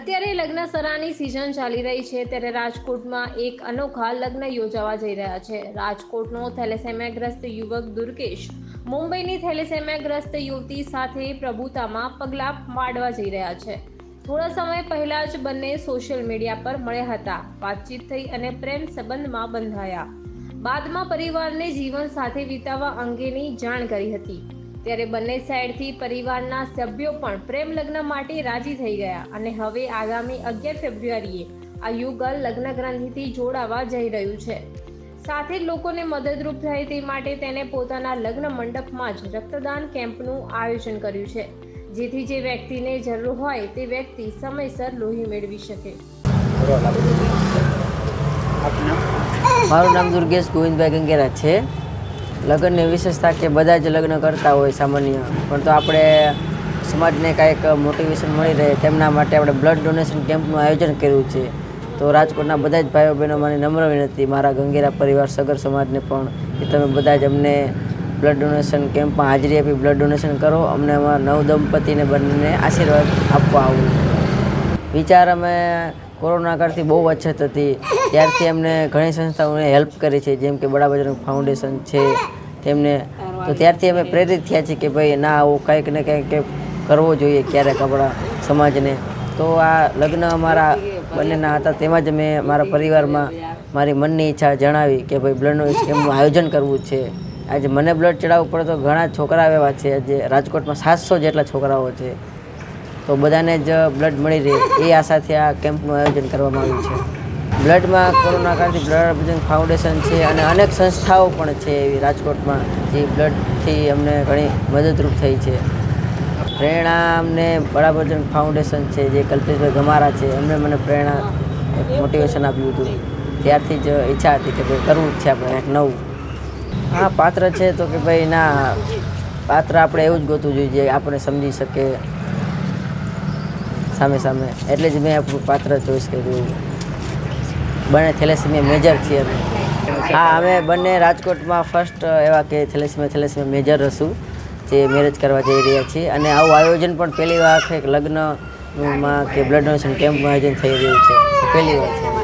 અત્યારે લગ્ન સરાની સિઝન ચાલી રહી છે ત્યારે રાજકોટમાં એક અનોખા લગ્ન યોજાવા જઈ રહ્યા છે। રાજકોટનો થેલેસેમિયાગ્રસ્ત યુવક દુર્ગેશ મુંબઈની થેલેસેમિયાગ્રસ્ત યુવતી સાથે પ્રભુતામાં પગલાં માંડવા જઈ રહ્યા છે। થોડા સમય પહેલા જ બંને સોશિયલ મીડિયા પર મળ્યા હતા, વાતચીત થઈ અને પ્રેમ સંબંધમાં બંધાયા। બાદમાં પરિવારને જીવન સાથે વિતાવવા અંગેની જાણ કરી હતી। ત્યારે બંને સાઈડથી પરિવારના સભ્યો પણ પ્રેમ લગ્ન માટે રાજી થઈ ગયા અને હવે આગામી 11 ફેબ્રુઆરીએ આ યુગલ લગ્ન ગ્રંથિથી જોડાવા જઈ રહ્યું છે। સાથે જ લોકોને મદદરૂપ થાય તે માટે તેને પોતાના લગ્ન મંડપમાં જ રક્તદાન કેમ્પનું આયોજન કર્યું છે, જેથી જે વ્યક્તિને જરૂર હોય તે વ્યક્તિ સમયસર લોહી મેળવી શકે। મારું નામ દુર્ગેશ ગોવિંદભાઈ ગંગેરા છે। લગ્નની વિશેષતા કે બધા જ લગ્ન કરતા હોય સામાન્ય, પણ તો આપણે સમાજને કાંઈક મોટિવેશન મળી રહે તેમના માટે આપણે બ્લડ ડોનેશન કેમ્પનું આયોજન કર્યું છે। તો રાજકોટના બધા જ ભાઈઓ બહેનો મારી નમ્ર વિનંતી મારા ગંગેરા પરિવાર સગર સમાજને પણ કે તમે બધા જ અમને બ્લડ ડોનેશન કેમ્પમાં હાજરી આપી બ્લડ ડોનેશન કરો, અમને અમારા નવ દંપતીને બંનેને આશીર્વાદ આપવા આવું। વિચાર અમે કોરોના કાળથી બહુ અછત હતી ત્યારથી અમને ઘણી સંસ્થાઓને હેલ્પ કરી છે, જેમ કે બડા બજરંગ ફાઉન્ડેશન છે તેમને, તો ત્યારથી અમે પ્રેરિત થયા છીએ કે ભાઈ ના આવું કંઈક ને કંઈક કરવો જોઈએ ક્યારેક આપણા સમાજને। તો આ લગ્ન અમારા બંનેના હતા, તેમાં જ મેં મારા પરિવારમાં મારી મનની ઈચ્છા જણાવી કે ભાઈ બ્લડ કેમ્પનું આયોજન કરવું છે। આજે મને બ્લડ ચડાવવું પડે તો ઘણા છોકરાઓ એવા છે, આજે રાજકોટમાં 700 જેટલા છોકરાઓ છે, તો બધાને જ બ્લડ મળી રહે એ આશાથી આ કેમ્પનું આયોજન કરવામાં આવ્યું છે। બ્લડમાં કોરોના કાળથી બડા બજરંગ ફાઉન્ડેશન છે અને અનેક સંસ્થાઓ પણ છે એવી રાજકોટમાં જે બ્લડથી અમને ઘણી મદદરૂપ થઈ છે। પ્રેરણા અમને બડા બજરંગ ફાઉન્ડેશન છે જે કલ્પેશભાઈ ગમારા છે, એમણે મને પ્રેરણા એક મોટિવેશન આપ્યું હતું, ત્યારથી જ ઈચ્છા હતી કે ભાઈ કરવું જ છે આપણે એક નવું। આ પાત્ર છે તો કે ભાઈ ના પાત્ર આપણે એવું જ ગોતવું જોઈએ જે આપણે સમજી શકે સામે સામે, એટલે જ મેં આપણું પાત્ર ચોઈસ કર્યું। બંને થેલેસેમિયા મેજર છીએ અમે। હા, અમે બંને રાજકોટમાં ફર્સ્ટ એવા કે થેલેસેમિયા મેજર હશું જે મેરેજ કરવા જઈ રહ્યા છીએ, અને આવું આયોજન પણ પહેલી વાર છે લગ્નમાં કે બ્લડ ડોનેશન કેમ્પનું આયોજન થઈ રહ્યું છે, પહેલી વાર છે।